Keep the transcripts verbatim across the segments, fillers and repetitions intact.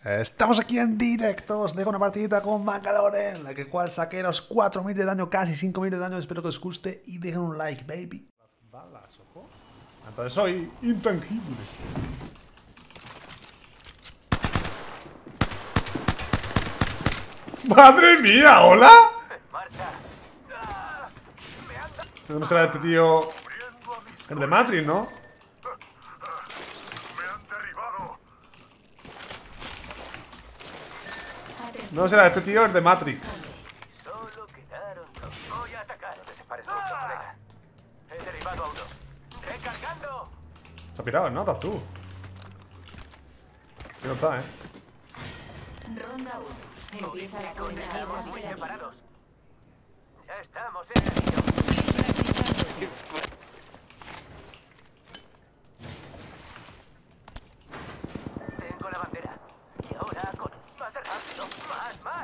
Estamos aquí en directo, os dejo una partidita con Bangalore, en la que cual saqué los cuatro mil de daño, casi cinco mil de daño, espero que os guste y dejen un like, baby. Las balas, ojo. Entonces soy intangible. ¡Madre mía! ¿Hola? ¿Dónde será este tío? El de Matrix, ¿no? No será este tío el de Matrix. Solo quedaron dos. Voy a atacar. Desapareció otro colega. He derribado a uno. ¡Recargando! Se ha pirado, ¿no? Estás tú. Aquí no está, ¿eh? Ronda uno. Empieza la cuenta Estamos muy avistada. separados. Ya estamos en el anillo. Tengo la bandera. Y ahora con... Más rápido. Más, más.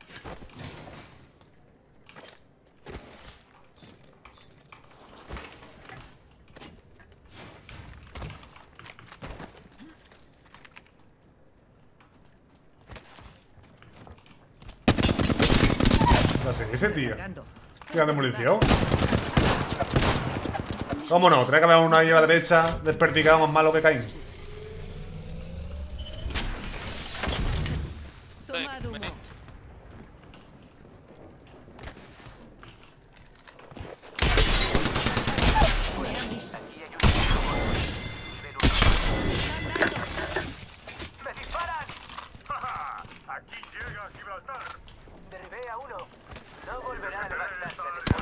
No sé, ese tío. Tira de munición. ¿Cómo no? Tiene que haber uno ahí a la derecha, desperdigado más malo que Caín. Tomad humo. Me han visto. Aquí hay un... Nivel uno. ¡Me disparan! Aquí llega Gibraltar. Derribé a uno. No volverá a levantarse.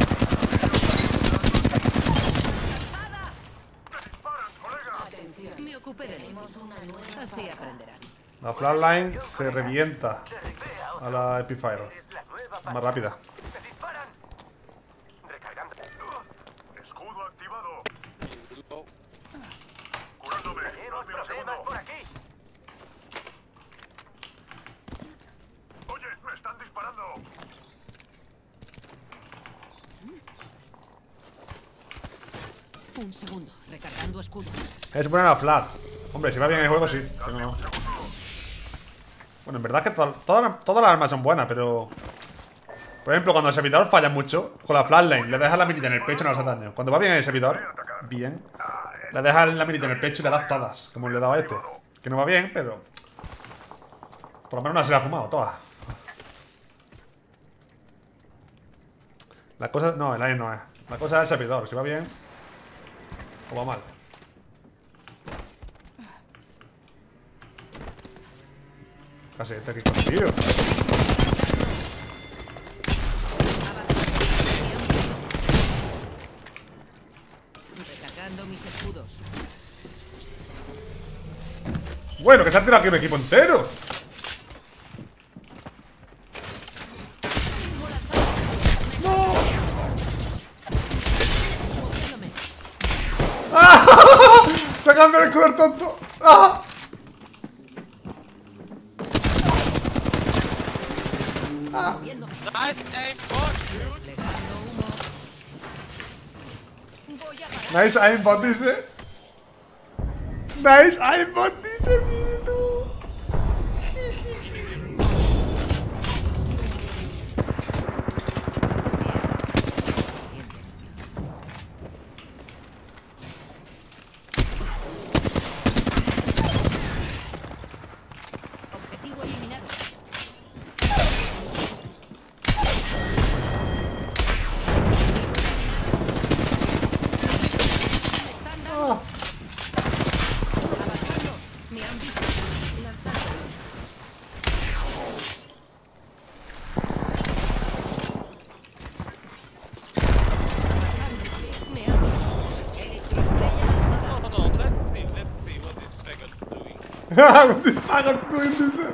¡Me disparan, colega! Atención. Me ocupé de ellos. Así aprenderán. La flatline se revienta Derribé a otro. a la Epifire. Es la nueva Más rápida. ¡Me disparan! Recargando. Escudo activado. Curándome. Tenemos Dame un problemas segundo. por aquí. Oye, me están disparando. Un segundo. Recargando escudo. Es buena la flat. Hombre, si va bien el juego, sí. Si no, no. Bueno, en verdad es que to todas, todas las armas son buenas, pero... Por ejemplo, cuando el servidor falla mucho, con la flatline le dejas la mirita en el pecho y no le hace daño. Cuando va bien el servidor, bien, le dejas la mirita en el pecho y le das todas, como le he dado a este. Que no va bien, pero... Por lo menos una se la ha fumado, todas. La cosa... No, el aim no es. La cosa es el servidor, si va bien o va mal. Casi este aquí contigo. Recargando mis escudos. Bueno, que se ha tirado aquí un equipo entero. Moviéndome. Se ha cambiado el escudo el tonto. ¡Ah! Moviéndome. Nice aim, bot. Desplegando humo. Voy a parar. Nice aimbot, dice. Nice aimbot, dice. Mire tú. Objetivo eliminado. Me están dando. Avanzando. Me han visto. Lanzando. Me han visto. Electroestrella lanzada. No, no, no. Let's see. Let's see what this faggot doing. What the fuck doing, dice.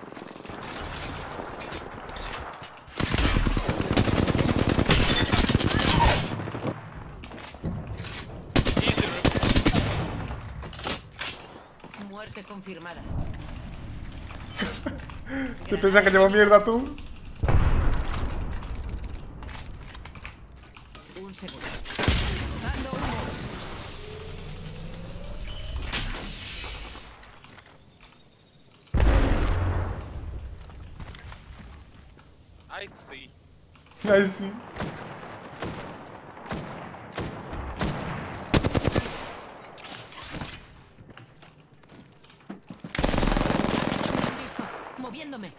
Easy. Muerte confirmada. Se piensa que llevo mierda tú. Un segundo. Dando humo. I see. Ahí sí. Me han visto. Moviéndome.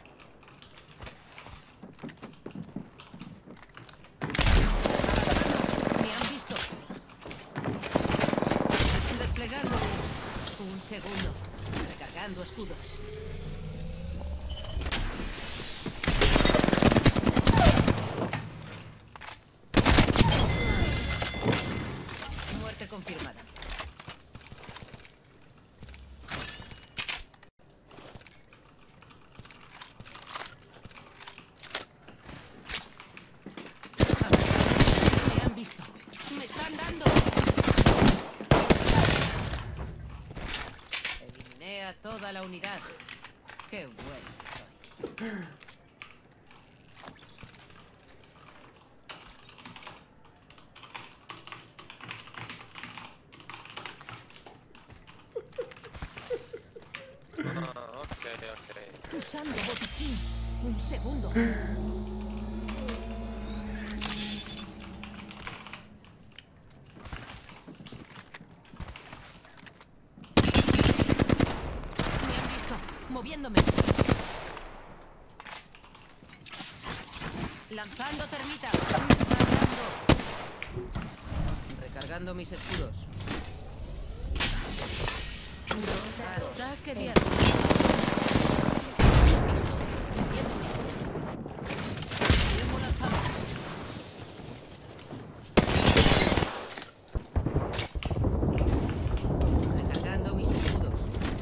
Me han visto. Desplegando. Un segundo. Recargando escudos. Muerte confirmada. Me han visto. Me están dando. Eliminé a toda la unidad. Qué bueno soy. Ah, okay, okay. Usando botiquín. Un segundo. Me han visto. Moviéndome. Lanzando termita. Recargando. Recargando mis escudos. Ataque de arma. Listo. Moviéndome. Tiempo lanzado. Recargando mis escudos.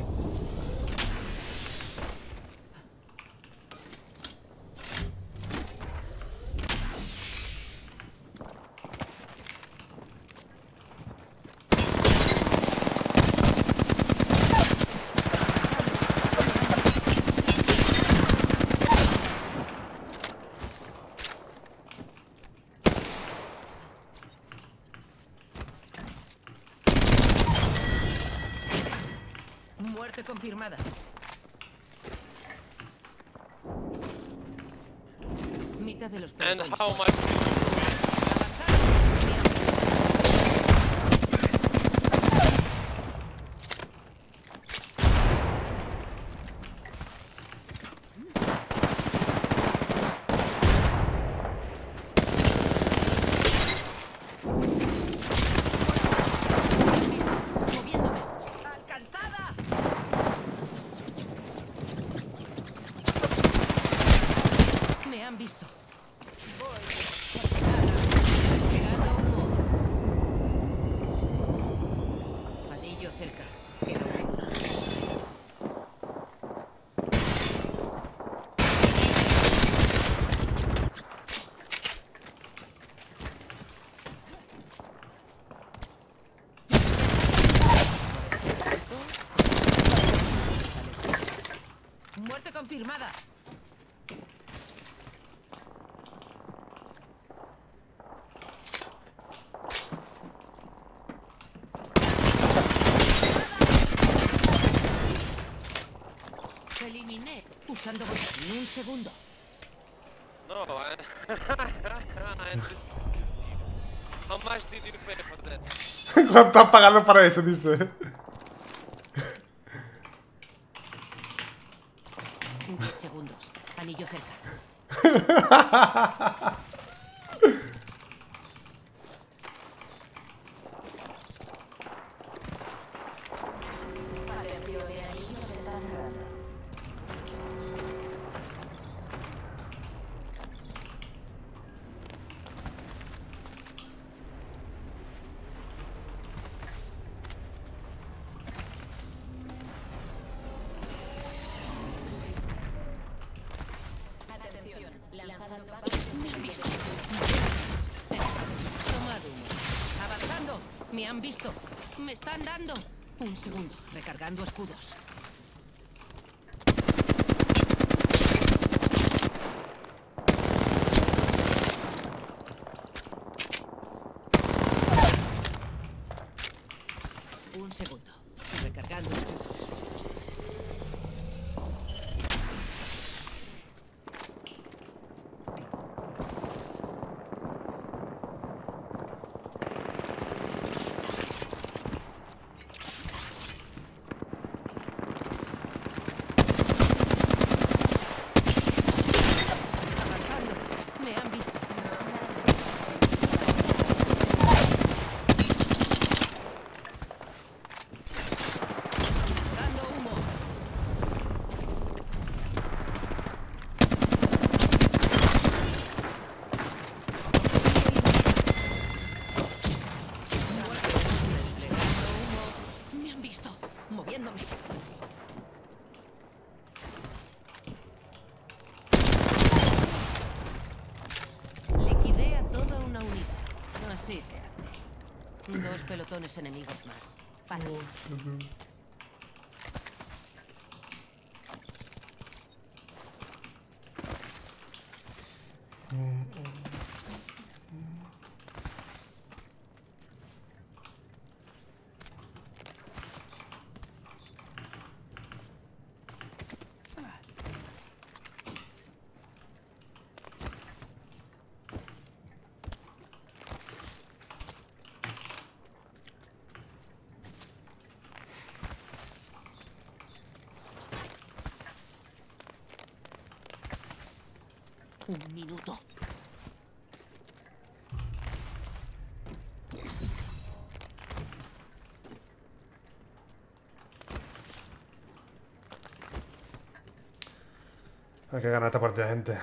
Muerte confirmada. Mitad de los And pelotones how fuera. much did you Avanzar. Me han visto. Me han visto. Moviéndome. ¡Alcanzada! Me han visto. Voy. Desplegando humo. Anillo cerca. Queda uno. Muerte confirmada. Eliminé usando botiquín. Un segundo. No, I... I just... How much did you pay for that? ¿Cuánto has pagado para eso? Dice. diez segundos. Anillo cerca. Me han visto. Tomad humo. Avanzando. Me han visto. Me están dando. Un segundo. Recargando escudos. Un segundo. Recargando escudos. pelotones enemigos más. Fácil. Un minuto. Hay que ganar esta partida, gente.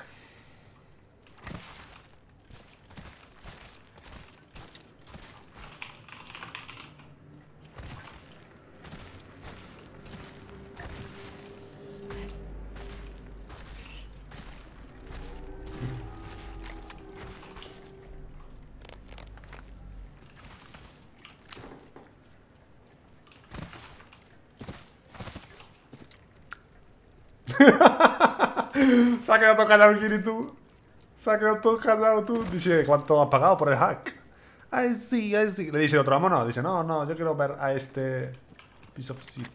Se ha quedado todo callado el Kiri, tú. Se ha quedado todo callado, tú. Dice, ¿cuánto has pagado por el hack? Ay, sí, ay, sí. Le dice otro, vámonos. Dice, no, no, yo quiero ver a este piece of shit.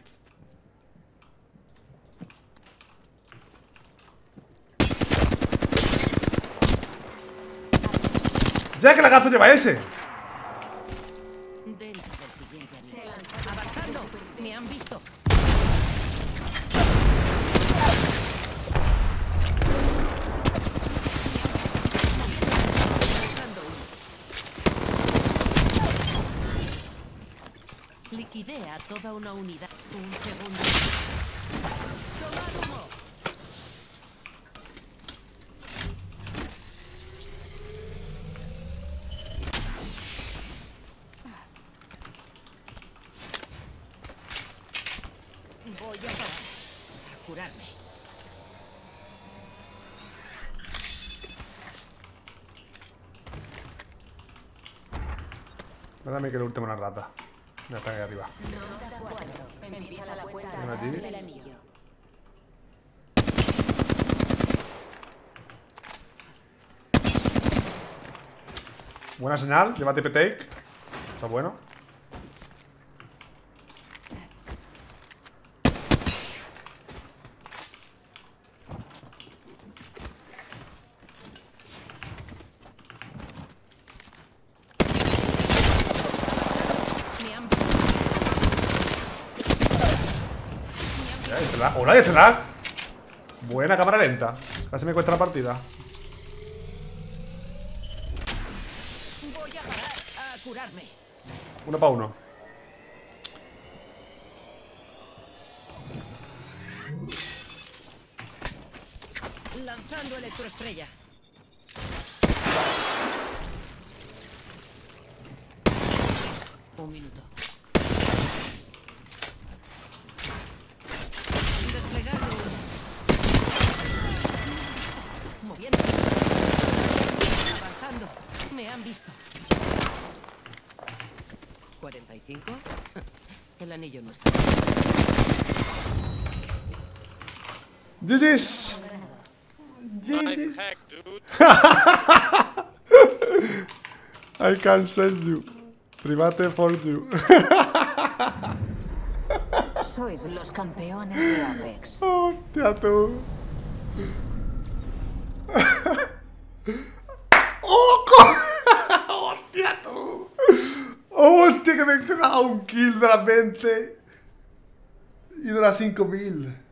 Ya que lagazo lleva ese. Dentro del siguiente anillo. Avanzando. Me han visto. Liquidé a toda una unidad. Un segundo. ¡Tomad humo! Voy a parar. A curarme. Dame que el último una rata. Ya está ahí arriba. Empieza la cuenta Una atrás tibia. del anillo. Buena señal, lleva T P Take. Está bueno. Me han visto. Ya, este lag. ¡Hola, este lag! Buena cámara lenta. Casi me cuesta la partida. Voy a parar a curarme. Uno para uno. Lanzando electroestrella. Un minuto. Desplegando. Moviendo. Avanzando. Me han visto. ¿cuarenta y cinco? El anillo no está. G G's. Nice hack, dude. I can send you. Private for you. Sois los campeones de Apex. Hostia, tú. ¡Oh, co- ¡Hostia, tú! ¡Hostia, que me he quedado un kill de las veinte! Y de las cinco mil.